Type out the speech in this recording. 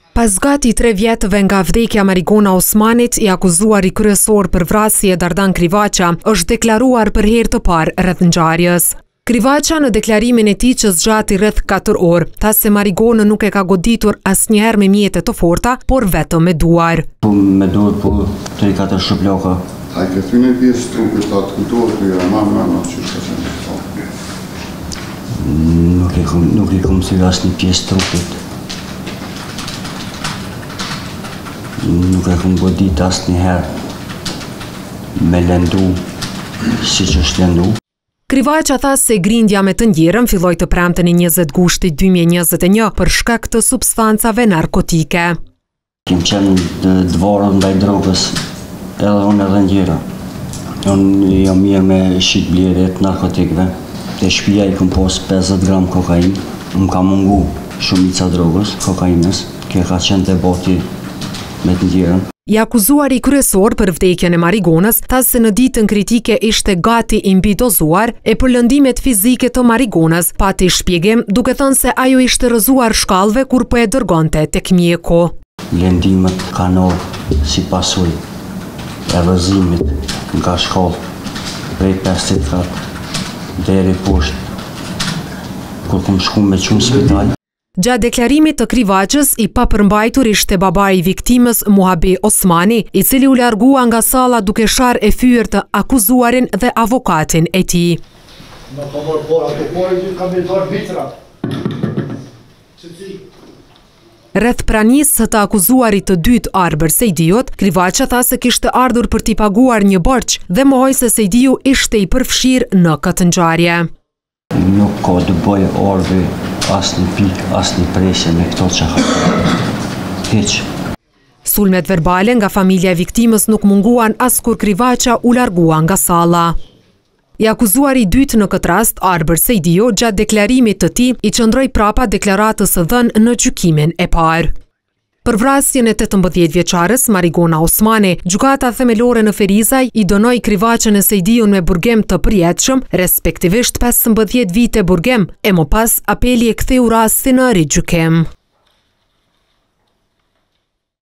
Pas gati 3 vjetëve nga vdekja Marigona Osmanit, i akuzuari kryesor për vrasje Dardan Krivaqa është deklaruar për herë të parë rreth ngjarjes. Krivaqa në deklarimin e tij që zgjati rreth 4 orë, tha se Marigona nuk e ka goditur asnjëherë me mjete të forta, por vetëm me duar. Me duar po 3-4 shploka. A i këtë në pjesë trupit të atë këtorë të jera ma që shka që në të Nuk i kom si asë një pjesë trupit. Nuk e kom godit asë njëherë me lëndu si që është lëndu. Krivaqa tha se grindja me të ndjerën filloi të premten e 20 gushtit 2021 për shkak të substancave narkotike. Kem qenë dëvarën ndaj drogës, edhe unë edhe ndjera. Unë jam mirë me shqit blerjet narkotikve. Te shpia i kom pos 50 gram kokain. Më ka mungu shumica drogës, kokainës, kje ka qenë të boti me të ndjerën. I akuzuari kryesor për vdekjen e Marigonës tha se në ditën kritike ishte gati i mbi dozuar e për lëndimet fizike të Marigonës, pati shpjegim duke thënë se ajo ishte rrëzuar shkallëve kur po e dërgonte tek mjeku. Lëndimet kanë si pasojë e rrëzimit nga shkallë prej 50 kat deri poshtë kur kom shku me qunë spital. Gjatë deklarimit të Krivaqës, i papërmbajtur ishte babai i viktimës Muhabe Osmani, i cili u largua nga salla duke sharë e fyer të akuzuarin dhe avokatin e tij. Rreth pranisë të akuzuarit të dytë Arber Sejdiut, Krivaqa tha se kishte ardhur për t'i paguar një borxh dhe mohoi se Sejdiu ishte i përfshirë në këtë ngjarje. Nuk ka të bëj Arbi asnjë pikë, asnjë presje me këto që ka. Hiç. Sulmet verbale nga familja e viktimës nuk munguan as kur Krivaqa u largua nga salla. I akuzuari i dytë në këtë rast, Arber Sejdiu, gjatë deklarimit të tij, i qëndroi prapa deklaratës së dhënë në gjykimin e parë. Për vrasjen e 18 vjeçares Marigona Osmani, gjykata themelore në Ferizaj i dënoi Krivaqën e Sejdiun me burgim të përjetshëm, respektivisht 15 vite burgim, e më pas apeli e ktheu rastin në rigjykim.